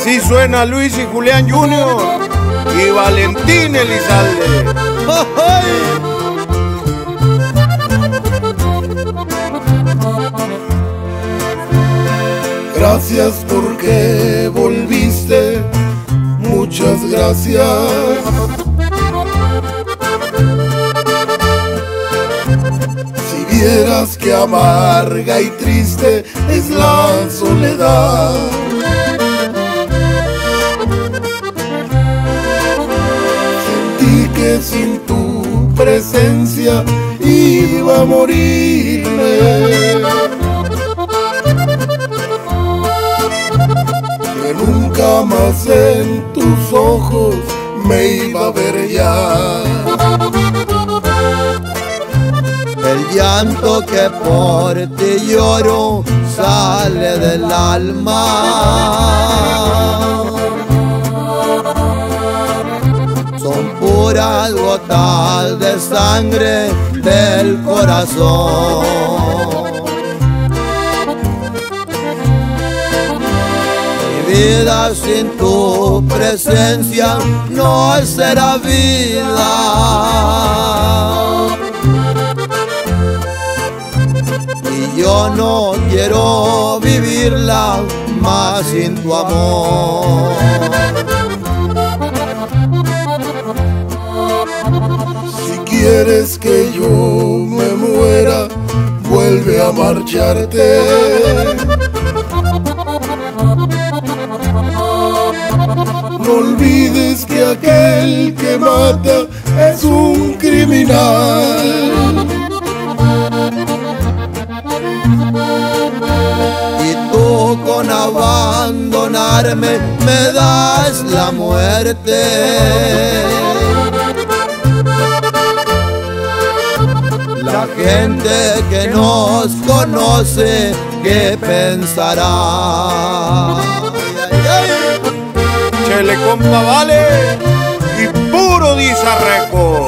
Así suena Luis y Julián Jr. y Valentín Elizalde. Gracias porque volviste, muchas gracias. Si vieras que amarga y triste es la soledad. Sentí que sin tu presencia iba a morirme. Que nunca más en tus ojos me iba a ver ya. El llanto que por ti lloro sale del alma. Son puras gotas de sangre del corazón. Mi vida sin tu presencia no será vida. Y yo no quiero vivirla más sin tu amor. Si quieres que yo me muera, vuelve a marcharte. No olvides que aquel que mata es un criminal. Y tú con abandonarme me das la muerte. La gente que nos conoce, ¿qué pensará? Chele compa vale y puro disarreco.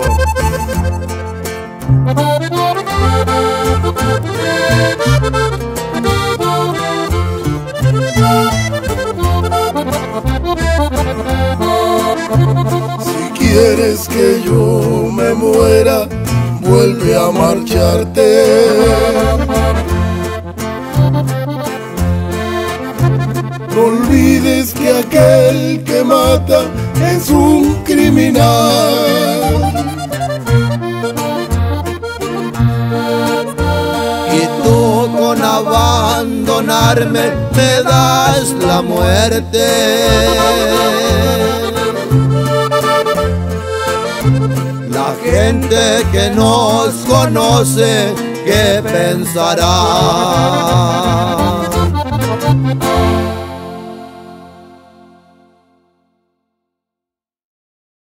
Si quieres que yo me muera, vuelve a marcharte. No olvides que aquel que mata es un criminal. Y tú con abandonarme me das la muerte. La gente que nos conoce, ¿qué pensará?